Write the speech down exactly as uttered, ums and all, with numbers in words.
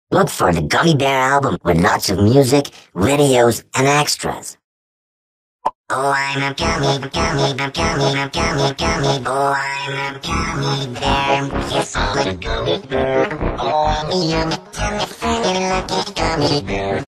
Look for the Gummy Bear album with lots of music, videos, and extras. Oh, I'm a gummy, gummy, gummy, gummy, gummy, gummy. Oh, I'm a gummy bear. Yes, I'm a gummy bear. Oh, I'm a yummy, yummy, funny, lucky gummy bear.